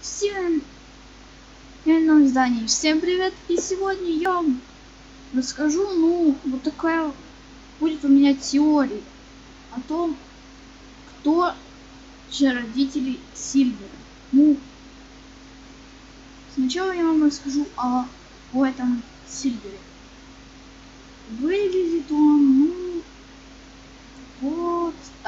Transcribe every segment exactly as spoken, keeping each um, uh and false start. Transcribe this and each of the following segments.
Всем новом издании. Всем привет! И сегодня я вам расскажу, ну, вот такая будет у меня теория о том, кто же родители Сильвера. Ну, сначала я вам расскажу о, о этом Сильвере. Выглядит он, ну, вот так.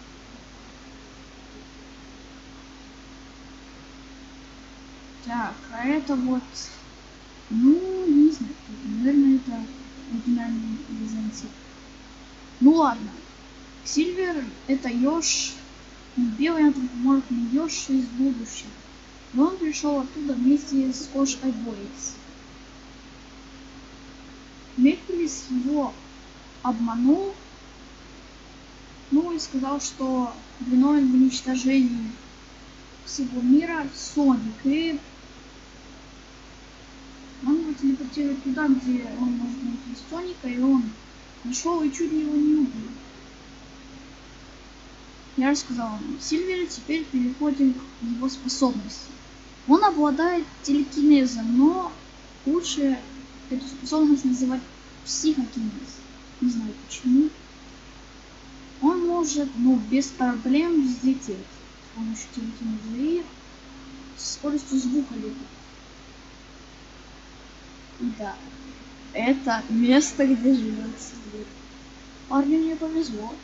Так, а это вот, ну, не знаю, наверное, это оригинальный византий. Ну ладно, Сильвер это еж, белый антропоморфный еж из будущего. Но он пришел оттуда вместе с кошкой Бойс. Меклис его обманул, ну и сказал, что виновен в уничтожении всего мира Соник, и он его телепортирует туда, где он может найти Соника, и он нашел и чуть его не убил. Я рассказал вам Сильвере, теперь переходим к его способности. Он обладает телекинезом, но лучше эту способность называть психокинез. Не знаю почему. Он может, ну, без проблем взлететь с помощью телекинеза и с скоростью звука летит. И да, это место, где живет Сильвер. Парню не повезло.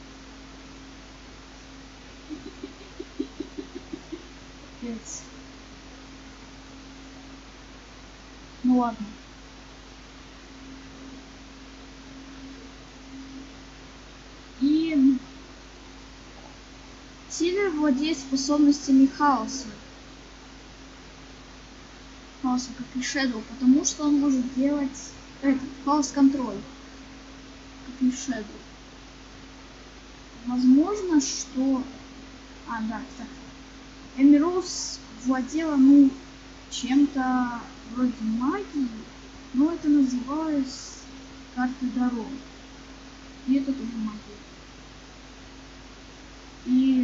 Капец. Ну ладно. И Сильвер владеет способностями хаоса. Хаоса, как и Шэдоу, потому что он может делать этот хаос-контроль, как и Шэдоу. Возможно, что... А, да, так. Эми Роуз владела, ну, чем-то вроде магии, но это называлось карты дорог. И это тоже магия. И...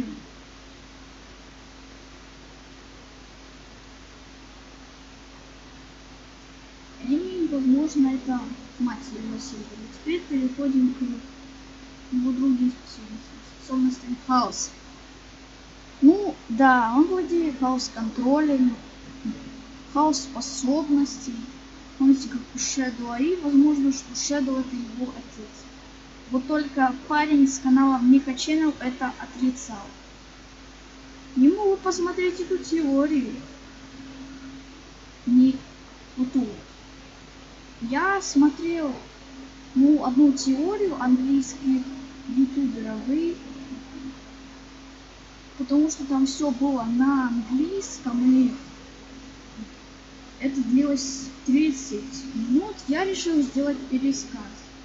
И, возможно, это мать его Сильвера. Теперь переходим к его другим способностям. Способностям хаоса. Ну, да, он владеет хаос-контролем, хаос-способностей. Помните, как у Шэдоу, и возможно, что Шэдоу это его отец. Вот только парень с канала Мика Channel это отрицал. Не могу посмотреть эту теорию. Не вот ту. Я смотрел, ну, одну теорию английских ютуберов, и потому что там все было на английском, и это длилось тридцать минут, я решил сделать пересказ.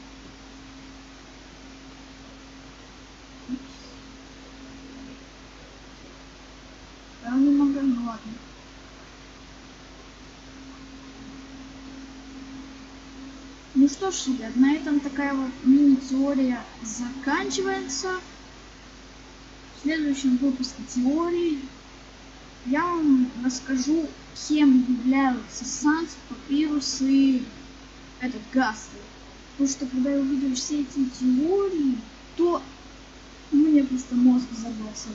Я не могу, ну ладно. Ну что ж, ребят, на этом такая вот мини-теория заканчивается. В следующем выпуске теории я вам расскажу, кем являются Санс, Папирус и этот Гастер. Потому что когда я увидел все эти теории, то у меня просто мозг взорвался.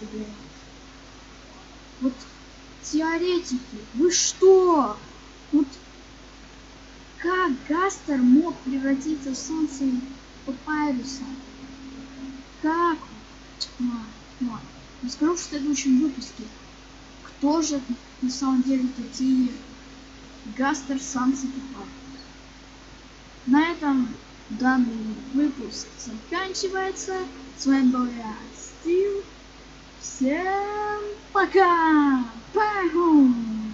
Вот теоретики, вы что? Вот как Гастер мог превратиться в Санса и Папируса? Как? Ладно, ладно. Расскажу в следующем выпуске, кто же на самом деле такие Гастер, Санс и Папирус. На этом данный выпуск заканчивается. С вами был я, Стив. Всем пока! Паху!